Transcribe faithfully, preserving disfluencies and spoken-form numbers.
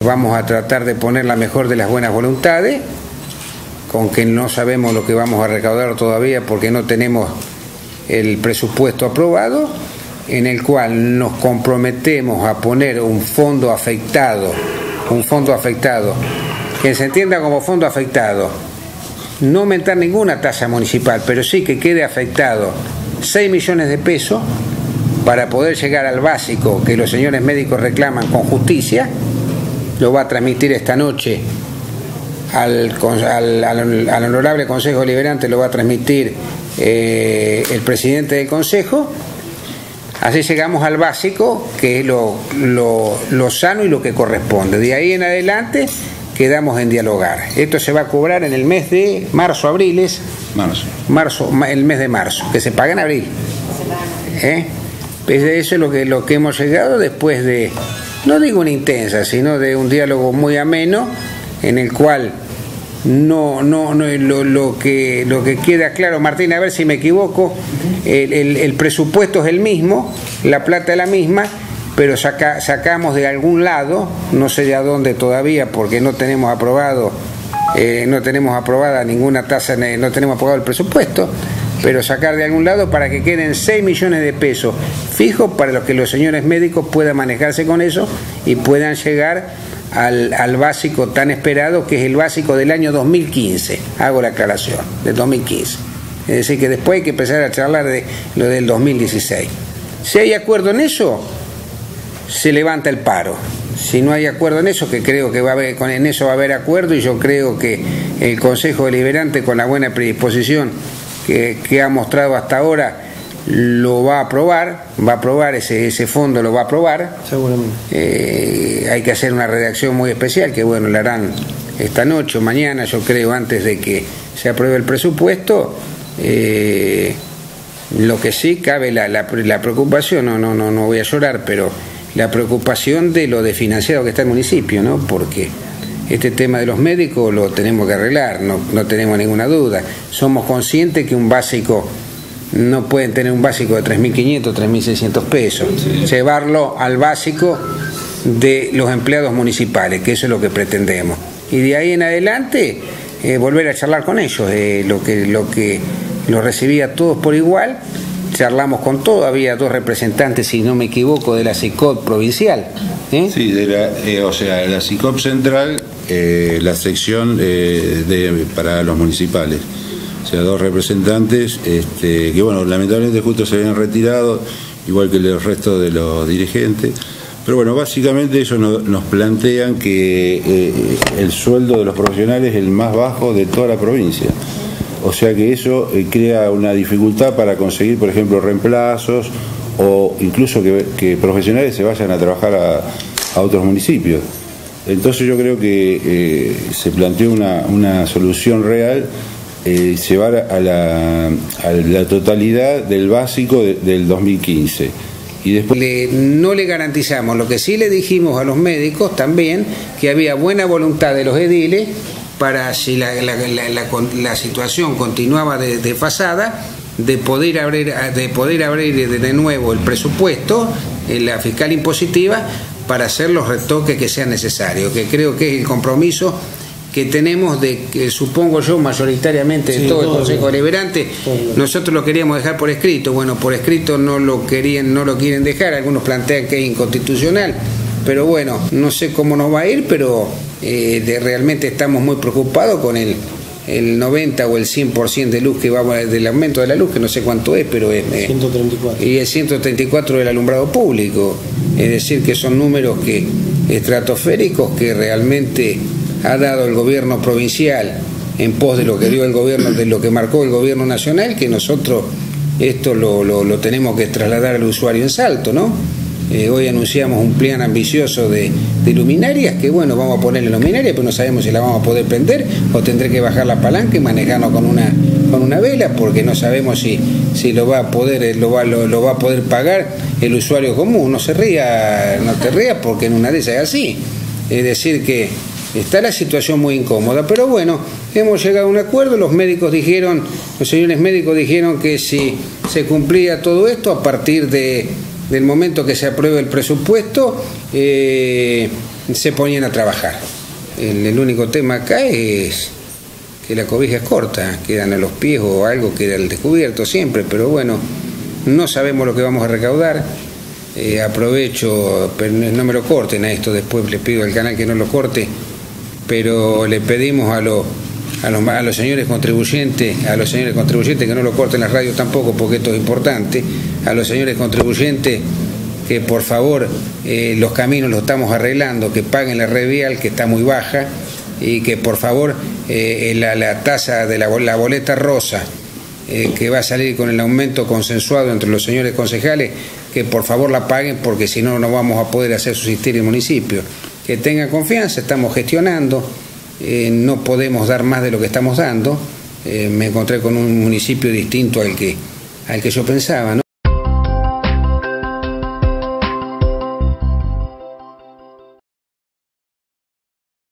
Vamos a tratar de poner la mejor de las buenas voluntades, con que no sabemos lo que vamos a recaudar todavía porque no tenemos el presupuesto aprobado, en el cual nos comprometemos a poner un fondo afectado, un fondo afectado, que se entienda como fondo afectado, no aumentar ninguna tasa municipal, pero sí que quede afectado seis millones de pesos para poder llegar al básico que los señores médicos reclaman con justicia. Lo va a transmitir esta noche al, al, al, al honorable Consejo Deliberante, lo va a transmitir eh, el presidente del Consejo. Así llegamos al básico, que es lo, lo, lo sano y lo que corresponde. De ahí en adelante quedamos en dialogar. Esto se va a cobrar en el mes de marzo, abril, es marzo, marzo el mes de marzo, que se paga en abril. ¿Eh? Pues eso es lo que, lo que hemos llegado después de, no digo una intensa, sino de un diálogo muy ameno, en el cual no, no, no lo, lo, que, lo que queda claro, Martín, a ver si me equivoco, el, el, el presupuesto es el mismo, la plata es la misma, pero saca, sacamos de algún lado, no sé de a dónde todavía, porque no tenemos aprobado, eh, no tenemos aprobada ninguna tasa, no tenemos aprobado el presupuesto, pero sacar de algún lado para que queden seis millones de pesos fijos para los que los señores médicos puedan manejarse con eso y puedan llegar al, al básico tan esperado, que es el básico del año dos mil quince. Hago la aclaración, del dos mil quince. Es decir, que después hay que empezar a charlar de lo del dos mil dieciséis. Si hay acuerdo en eso, se levanta el paro. Si no hay acuerdo en eso, que creo que va a haber, en eso va a haber acuerdo, y yo creo que el Consejo Deliberante, con la buena predisposición que, que ha mostrado hasta ahora, lo va a aprobar, va a aprobar ese, ese fondo, lo va a aprobar. Seguramente. Eh, hay que hacer una redacción muy especial, que bueno, la harán esta noche o mañana, yo creo, antes de que se apruebe el presupuesto. Eh, lo que sí cabe la, la, la preocupación, no, no, no, no voy a llorar, pero la preocupación de lo desfinanciado que está el municipio, ¿no? Porque este tema de los médicos lo tenemos que arreglar, no, no tenemos ninguna duda. Somos conscientes que un básico, no pueden tener un básico de tres mil quinientos, tres mil seiscientos pesos, sí. Llevarlo al básico de los empleados municipales, que eso es lo que pretendemos. Y de ahí en adelante, eh, volver a charlar con ellos, eh, lo que lo que los recibía todos por igual. Charlamos con todo, había dos representantes, si no me equivoco, de la SICOP provincial. ¿eh? Sí, de la, eh, o sea, la SICOP central, eh, la sección eh, de, para los municipales. O sea, dos representantes este, que, bueno, lamentablemente justo se habían retirado, igual que el resto de los dirigentes. Pero bueno, básicamente ellos no, nos plantean que eh, el sueldo de los profesionales es el más bajo de toda la provincia. O sea que eso eh, crea una dificultad para conseguir, por ejemplo, reemplazos, o incluso que, que profesionales se vayan a trabajar a, a otros municipios. Entonces yo creo que eh, se planteó una, una solución real, eh, llevar a la, a la totalidad del básico de, del dos mil quince. Y después... le, no le garantizamos, lo que sí le dijimos a los médicos también, que había buena voluntad de los ediles para, si la, la, la, la, la situación continuaba desfasada, de, de poder abrir de poder abrir de nuevo el presupuesto, la fiscal impositiva, para hacer los retoques que sean necesarios, que creo que es el compromiso que tenemos de, que supongo yo, mayoritariamente de sí, todo, todo el Consejo Deliberante. Nosotros lo queríamos dejar por escrito, bueno, por escrito no lo querían, no lo quieren dejar, algunos plantean que es inconstitucional, pero bueno, no sé cómo nos va a ir, pero eh, de, realmente estamos muy preocupados con el, el noventa o el cien por ciento de luz que va del aumento de la luz, que no sé cuánto es, pero es eh, ciento treinta y cuatro. Y el ciento treinta y cuatro del alumbrado público, es decir, que son números que estratosféricos que realmente ha dado el gobierno provincial en pos de lo que dio el gobierno, de lo que marcó el gobierno nacional, que nosotros esto lo, lo, lo tenemos que trasladar al usuario en Salto, ¿no? Eh, hoy anunciamos un plan ambicioso de, de luminarias, que bueno, vamos a ponerle luminarias, pero no sabemos si la vamos a poder prender o tendré que bajar la palanca y manejarnos con una con una vela, porque no sabemos si, si lo va a poder lo va, lo, lo va a poder pagar el usuario común. No se ría, no te rías, porque en una de esas es así. Es decir que está la situación muy incómoda, pero bueno, hemos llegado a un acuerdo. Los médicos dijeron, los señores médicos dijeron que si se cumplía todo esto, a partir de del momento que se apruebe el presupuesto, eh, se ponían a trabajar. El, el único tema acá es que la cobija es corta, quedan a los pies o algo queda al descubierto siempre, pero bueno, no sabemos lo que vamos a recaudar. Eh, aprovecho, pero no me lo corten a esto, después le pido al canal que no lo corte, pero le pedimos a los, a los, a los señores contribuyentes, a los señores contribuyentes que no lo corten las radios tampoco, porque esto es importante, a los señores contribuyentes que por favor eh, los caminos los estamos arreglando, que paguen la red vial que está muy baja, y que por favor eh, la, la tasa de la, la boleta rosa eh, que va a salir con el aumento consensuado entre los señores concejales, que por favor la paguen, porque si no no vamos a poder hacer subsistir el municipio. Que tengan confianza, estamos gestionando, eh, no podemos dar más de lo que estamos dando. Eh, me encontré con un municipio distinto al que, al que yo pensaba, ¿no?